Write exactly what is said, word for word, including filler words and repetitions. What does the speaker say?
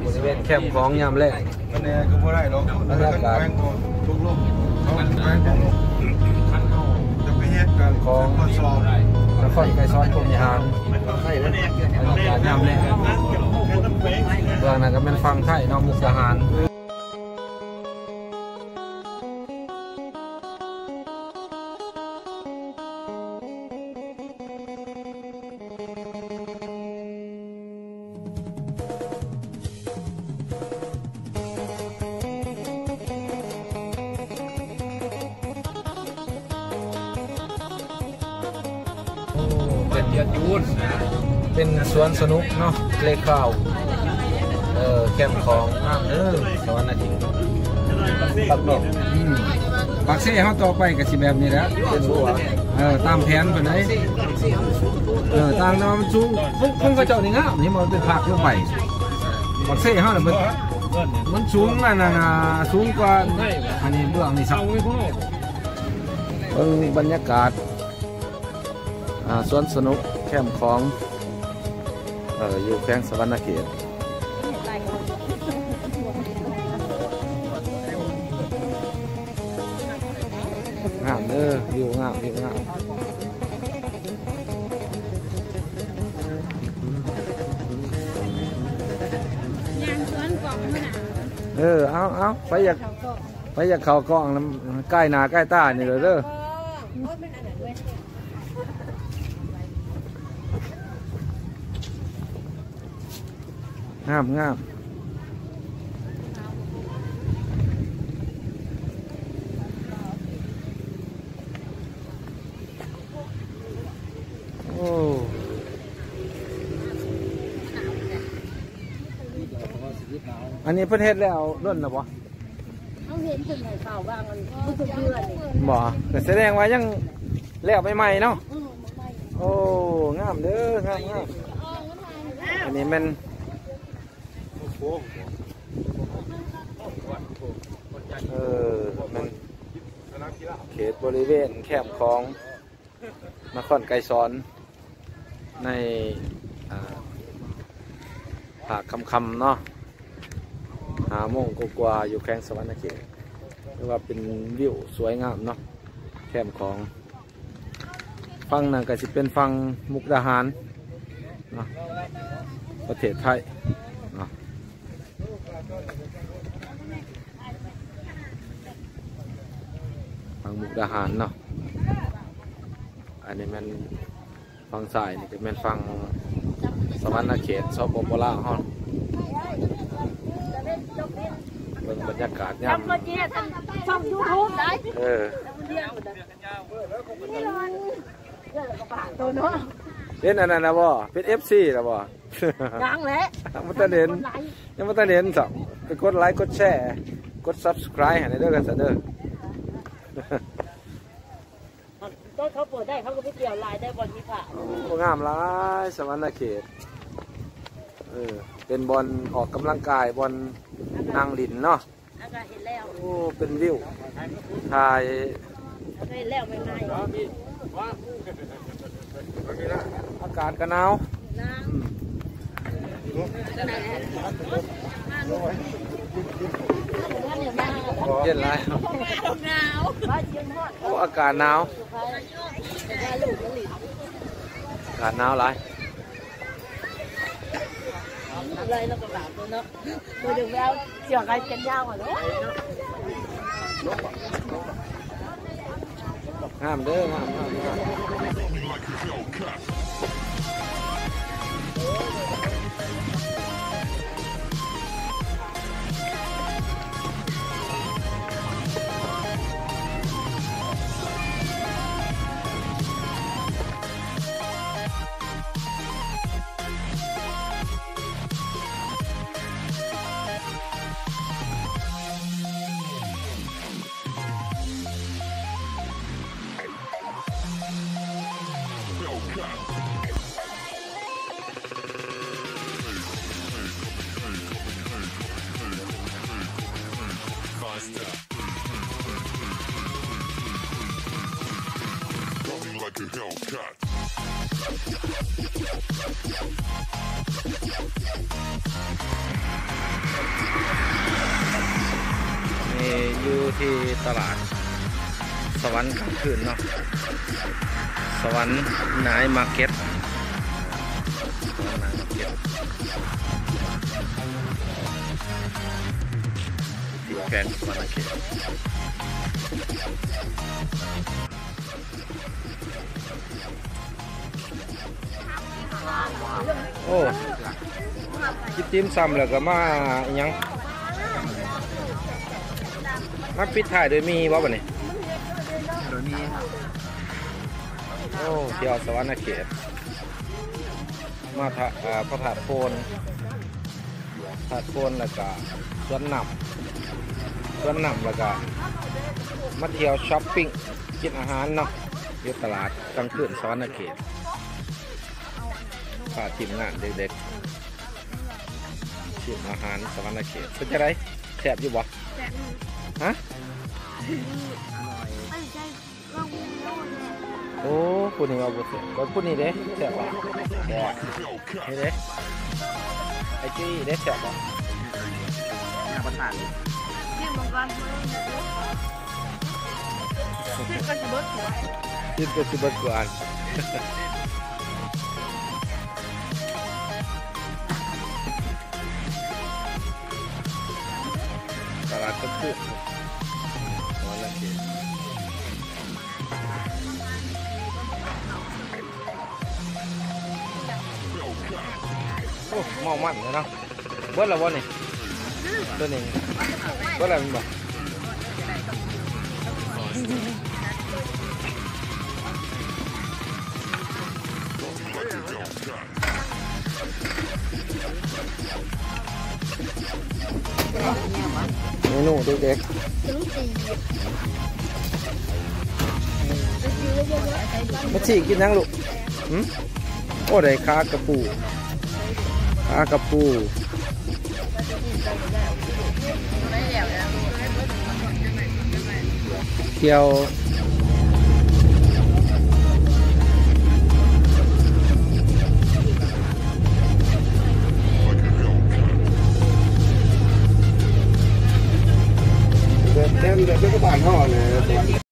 บริเวณแคมป์ของยามแรกบรรยากาศของนครไกรซ้อนพรหมวิหารบรรยากาศยามแรกเรื่องนั้นก็เป็นฟังไทยน้องมุกดาหารเป็นยอดยูนเป็นสวนสนุกเนาะเลขข่าวเออแคมป์ของน้ำเออสวรรค์อาทิตย์ปักดอกปักเซ่เขาต่อไปกับสิแบบนี้แหละเป็นบัวเออตามแผนไปไหนเออตามน้ำมันสูงพุ่งกระเจ้านี่งะนี่มันเป็นผักลงไปปักเซ่เขาเนี่ยมันมันสูงนั่นน่ะสูงกว่าอันนี้เบื้องนี่สักเออบรรยากาศสวนสนุกแคมป์ของเอออยู่แขวงสวรรณเขตงามเด้อวิวงามวิวงามเออเอาเอาไปอยากไปอยากเข่ากล้องใกล้หนาใกล้ตานี่เลยเด้องามงามโอ้อันนี้ประเทศแล้วล้นหรอปะเขาเห็นถึงไหนเปล่าบ้างมันรู้สึกเบื่อเลยบ่แต่แสดงว่ายังแล้วใหม่ๆเนาะโอ้งามเด้องามงามอันนี้มันเออมันเขตบริเวณแคมป์ของนครไกรซ้อนในภาคคำๆเนาะหาโมงกว่าอยู่แขวงสวรรณเขตเรียกว่าเป็นวิวสวยงามเนาะแคมป์ของฝั่งนั้นก็จะเป็นฝั่งมุกดาหารเนาะประเทศไทยเนาะฝั่งมุกดาหารเนาะอันนี้มันฝั่งซ้ายนี่ก็เป็นฝั่งสวรรณเขตสปปลาวฮะเบิ่งบรรยากาศยามช่องยูทูบได้เออเป็นอันนั้นนะบ่เป็นเอฟซีนะบ่ยังแหละยังไม่ตัดเด่นยังไม่ตัดเด่นสองไปกดไลค์กดแชร์กด ซับสไครบ์ ให้ได้ด้วยกันซะเด้อต้นเขาเปิดได้เขาก็ไปเกี่ยวลายได้บอลวิภางามหลายสวรรณเขตเออเป็นบอลออกกำลังกายบอลนางลินเนาะเห็นแล้วโอ้เป็นวิวถ่ายเห็นแล้วไม่ง่ายอากาศก็หนาวเย็นไรโอ้อากาศหนาวอากาศหนาวไรเลยเราก็แบบเนาะตัวเดียวแล้วเกี่ยวกับกันยาวอ่ะเนาะงามเด้องามงามงามlike a Hellcat. อยู่ที่ตลาดสวรรค์กลางคืนเนาะสวรรค์นายมาร์เก็ตสวรรค์นายมาร์เก็ตที่แฟนสวรรค์มาร์เก็ตโอ้กินติ้มซ้ำแล้วก็มาอีหยังมาปิดท้ายโดยมีบ่บ่นี่โดยมีโอ้เที่ยวสวรรค์เขตมาทะพระธาตุโพนธาตุโพนแล้วก็สวนน้ำสวนน้ำแล้วก็มาเที่ยวช้อปปิ้งกินอาหารเนาะอยู่ตลาดกลางคืนสวรรค์เขตพาทีมงานเด็กๆทีมอาหารสวรรค์เขตเป็นจะไรแซ่บอยู่บ่ฮะโอ้พูดนี่เอาบุตรก็พูดนี่เด้แซ่บบ่แซ่บเฮ้เด้ไอ้จี้เด้แซ่บบ่น่าประทานนี่มังกรขึ้นก็สิเบิดกว่าขึ้นก็สิเบิดกว่าตลาดก็คือวันละทีโอ้เมามันเลยเนาะเบิดละวันนี่ตัวนี้เบิดอะไรมันบอกเมนูเด็กๆมาฉีกกินยังลูกหืมโอ้ได้คากระปูคากระปูเที่ยว